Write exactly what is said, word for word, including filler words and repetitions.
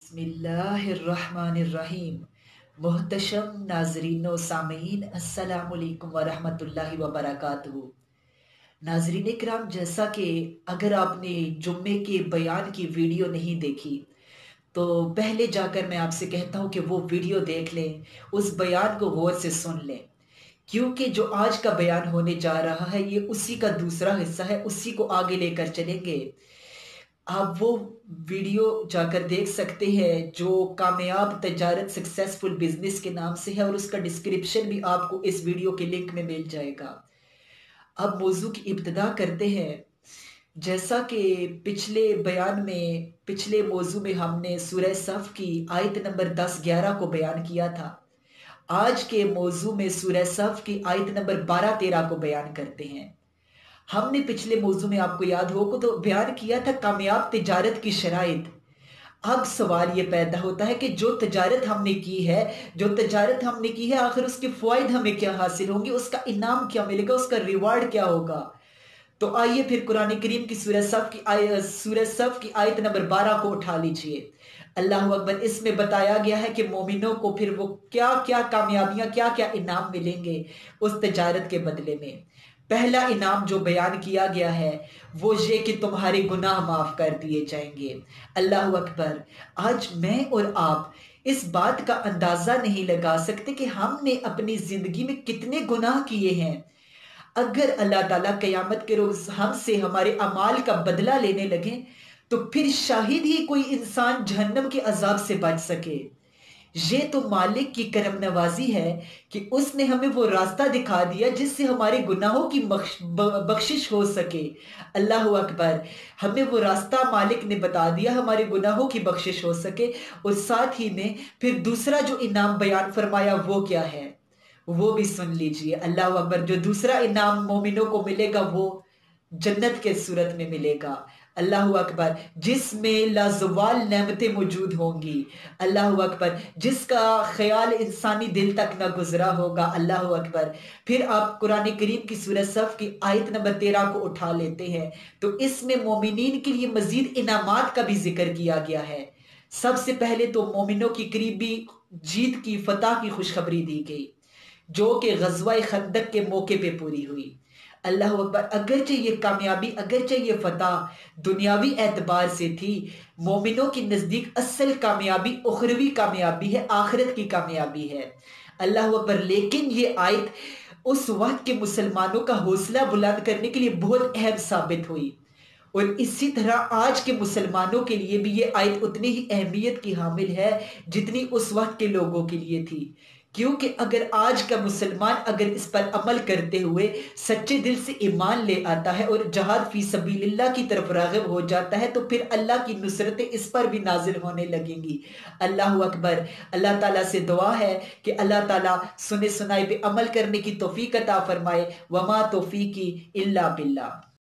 बिस्मिल्लाहिर्रहमानिर्रहीम। मोहतशम नाजरीन व सामीन, अस्सलाम वालेकुम व रहमतुल्लाहि व बरकातुहू। नाजरीन इकराम, जैसा कि अगर आपने जुम्मे के बयान की वीडियो नहीं देखी तो पहले जाकर मैं आपसे कहता हूँ कि वो वीडियो देख लें, उस बयान को गौर से सुन लें, क्योंकि जो आज का बयान होने जा रहा है ये उसी का दूसरा हिस्सा है, उसी को आगे लेकर चलेंगे। आप वो वीडियो जाकर देख सकते हैं जो कामयाब तजारत सक्सेसफुल बिजनेस के नाम से है, और उसका डिस्क्रिप्शन भी आपको इस वीडियो के लिंक में मिल जाएगा। अब मौजू की इब्तिदा करते हैं। जैसा कि पिछले बयान में पिछले मौजू में हमने सूरह सफ की आयत नंबर दस ग्यारह को बयान किया था, आज के मौजू में सूरह सफ की आयत नंबर बारह तेरह को बयान करते हैं। हमने पिछले मौजू में आपको याद हो को तो बयान किया था कामयाब तिजारत की शराइत। अब सवाल ये पैदा होता है कि जो तजारत हमने की है जो तजारत हमने की है आखिर उसके फ़वाइद हमें क्या हासिल होंगे, उसका इनाम क्या मिलेगा, उसका रिवार्ड क्या होगा। तो आइए फिर कुरान करीम की सूरह सफ की आय सूरह सफ की आयत नंबर बारह को उठा लीजिए। अल्लाह अकबर। इसमें बताया गया है कि मोमिनों को फिर वो क्या क्या कामयाबियां, क्या क्या इनाम मिलेंगे उस तजारत के बदले में। पहला इनाम जो बयान किया गया है वो ये कि तुम्हारे गुनाह माफ कर दिए जाएंगे। अल्लाह अकबर। आज मैं और आप इस बात का अंदाजा नहीं लगा सकते कि हमने अपनी जिंदगी में कितने गुनाह किए हैं। अगर अल्लाह ताला कयामत के रोज हमसे हमारे अमाल का बदला लेने लगे तो फिर शायद ही कोई इंसान जहन्नम के अजाब से बच सके। ये तो मालिक की करम नवाजी है कि उसने हमें वो रास्ता दिखा दिया जिससे हमारे गुनाहों की बख्श, बख्शिश हो सके। अल्लाह अकबर। हमें वो रास्ता मालिक ने बता दिया हमारे गुनाहों की बख्शिश हो सके। और साथ ही में फिर दूसरा जो इनाम बयान फरमाया वो क्या है वो भी सुन लीजिए। अल्लाह अकबर। जो दूसरा इनाम मोमिनों को मिलेगा वो जन्नत के सूरत में मिलेगा। अल्लाह अकबर। जिसमें लाजवाल नेमतें मौजूद होंगी। अल्लाह अकबर। जिसका ख्याल इंसानी दिल तक न गुजरा होगा। अल्लाह अकबर। फिर आप कुरान करीम की सूरह सफ की आयत नंबर तेरह को उठा लेते हैं तो इसमें मोमिनीन के लिए मजीद इनामात का भी जिक्र किया गया है। सबसे पहले तो मोमिनों की करीबी जीत की फतह की खुशखबरी दी गई जो कि गज़वा खंदक के मौके पे पूरी हुई। अल्लाह अकबर। अगरचे ये कामयाबी, अगरचे ये फतह दुनियावी एतबार से थी, मोमिनों के नज़दीक असल कामयाबी उखरवी कामयाबी है, आखिरत की कामयाबी है। अल्लाह अकबर। लेकिन ये आयत उस वक्त के मुसलमानों का हौसला बुलंद करने के लिए बहुत अहम साबित हुई, और इसी तरह आज के मुसलमानों के लिए भी ये आयत उतनी ही अहमियत की हामिल है जितनी उस वक्त के लोगों के लिए थी। क्योंकि अगर आज का मुसलमान अगर इस पर अमल करते हुए सच्चे दिल से ईमान ले आता है और जहाद फी सबीलिल्लाह की तरफ राग़िब हो जाता है तो फिर अल्लाह की नुसरतें इस पर भी नाजिल होने लगेंगी। अल्लाह अकबर। अल्लाह ताला से दुआ है कि अल्लाह ताला सुने सुनाए पे अमल करने की तौफीक अता फरमाए। वमा तौफीकी इल्ला बिल्लाह।